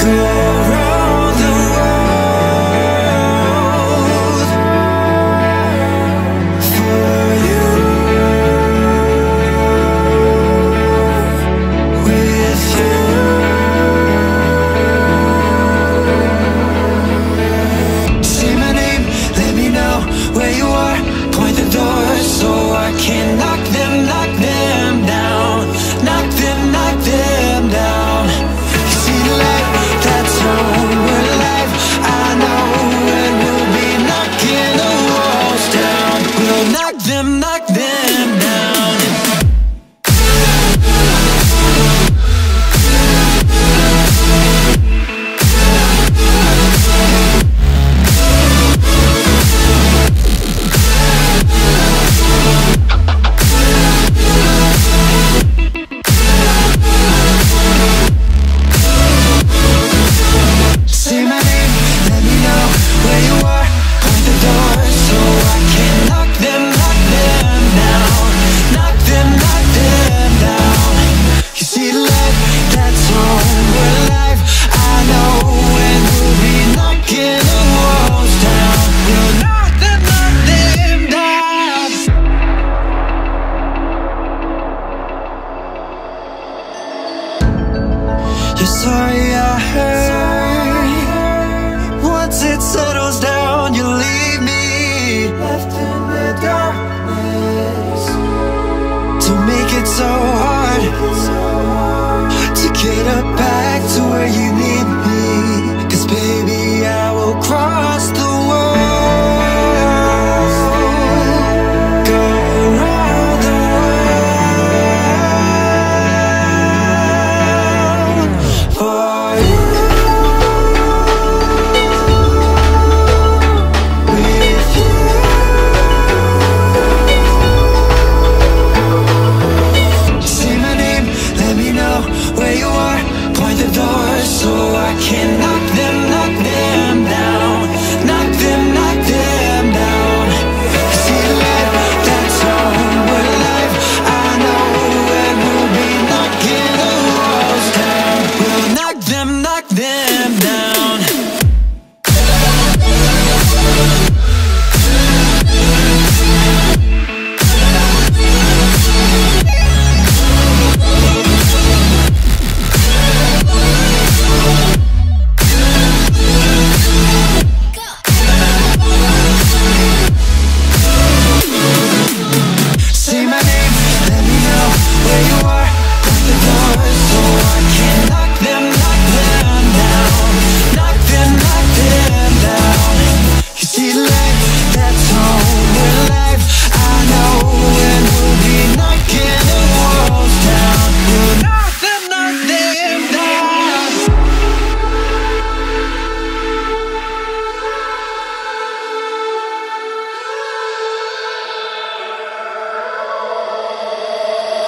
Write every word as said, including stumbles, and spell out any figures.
go around the world for you, with you. Say my name, let me know where you are. Point the door so I can knock them, knock them down. Knock them, knock them down. You see the light, that's home, we're alive. I know, and we'll be knocking the walls down. We'll knock them, knock them down. Say my name, let me know where you are. Point the door so I can knock them, knock them down. Knock them, knock them down. You see the light, that's home, we're alive. I know, and we'll be knocking the walls down. We'll knock them, knock them down. You're sorry I heard. Once it settles down, you leave me left in the darkness. To make it so hard to get up back to where you need me. 'Cause baby, I will cross the world, go around the world for you. Say my name, let me know where you are. Point the door so I can